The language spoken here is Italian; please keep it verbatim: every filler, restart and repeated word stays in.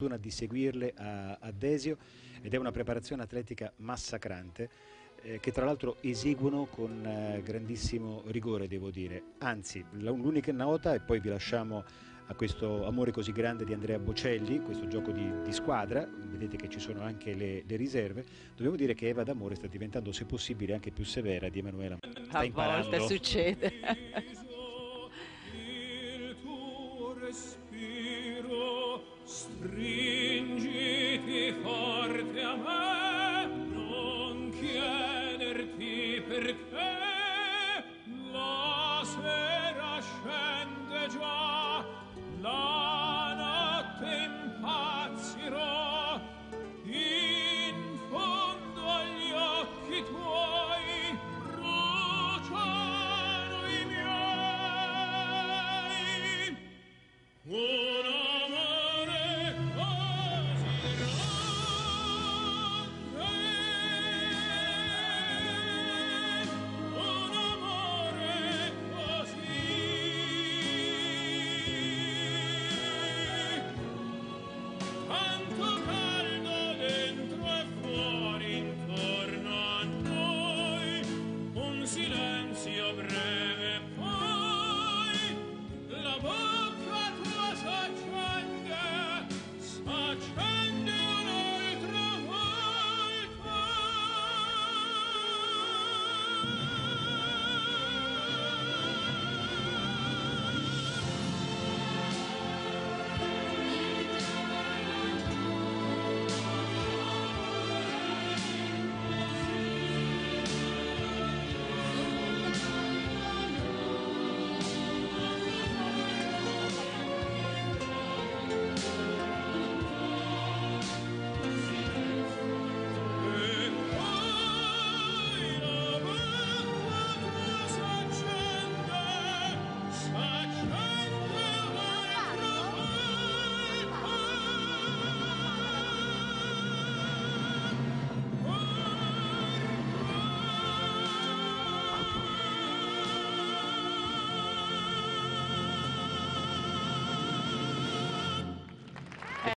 fortuna di seguirle a, a Desio ed è una preparazione atletica massacrante eh, che tra l'altro eseguono con eh, grandissimo rigore, devo dire. Anzi, l'unica nota, e poi vi lasciamo a questo amore così grande di Andrea Bocelli, questo gioco di, di squadra, vedete che ci sono anche le, le riserve, dobbiamo dire che Eva D'Amore sta diventando, se possibile, anche più severa di Emanuela. Sta A volte imparando. succede.